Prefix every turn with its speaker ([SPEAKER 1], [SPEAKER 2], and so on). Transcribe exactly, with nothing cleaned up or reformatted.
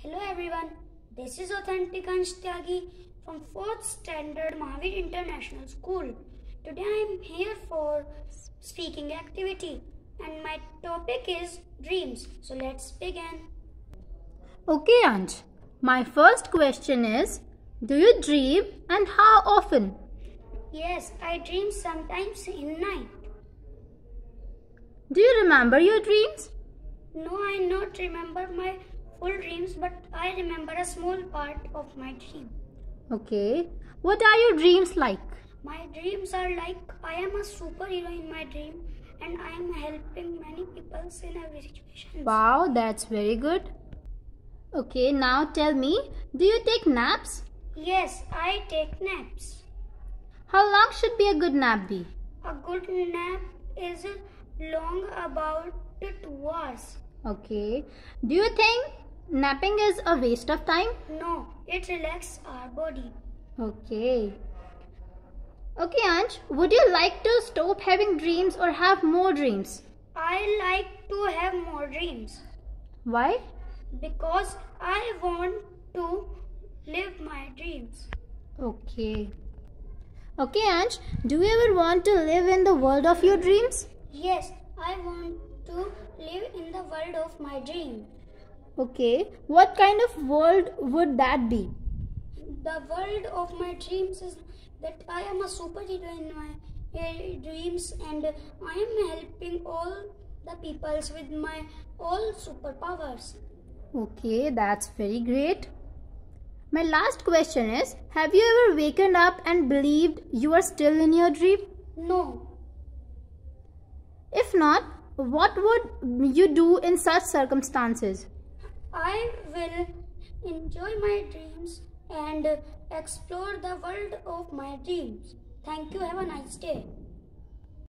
[SPEAKER 1] Hello everyone, this is Authentic Ansh Tyagi from fourth Standard Mahavir International School. Today I am here for speaking activity and my topic is dreams. So let's begin.
[SPEAKER 2] Okay Ansh, my first question is, do you dream and how often?
[SPEAKER 1] Yes, I dream sometimes in night.
[SPEAKER 2] Do you remember your dreams?
[SPEAKER 1] No, I not remember my full dreams, but I remember a small part of my dream.
[SPEAKER 2] Okay, what are your dreams like?
[SPEAKER 1] My dreams are like I am a superhero in my dream and I am helping many people in every situation.
[SPEAKER 2] Wow, that's very good. Okay, now tell me, do you take naps?
[SPEAKER 1] Yes, I take naps.
[SPEAKER 2] How long should be a good nap be?
[SPEAKER 1] A good nap is long about two hours.
[SPEAKER 2] Okay, do you think napping is a waste of time?
[SPEAKER 1] No, it relaxes our body.
[SPEAKER 2] Okay. Okay Ansh, would you like to stop having dreams or have more dreams?
[SPEAKER 1] I like to have more dreams.
[SPEAKER 2] Why?
[SPEAKER 1] Because I want to live my dreams.
[SPEAKER 2] Okay. Okay Ansh, do you ever want to live in the world of your dreams?
[SPEAKER 1] Yes, I want to live in the world of my dream.
[SPEAKER 2] Okay, what kind of world would that be?
[SPEAKER 1] The world of my dreams is that I am a superhero in my uh, dreams and I am helping all the peoples with my all superpowers.
[SPEAKER 2] Okay, that's very great. My last question is, have you ever waken up and believed you are still in your dream?
[SPEAKER 1] No.
[SPEAKER 2] If not, what would you do in such circumstances?
[SPEAKER 1] I will enjoy my dreams and explore the world of my dreams. Thank you. Have a nice day.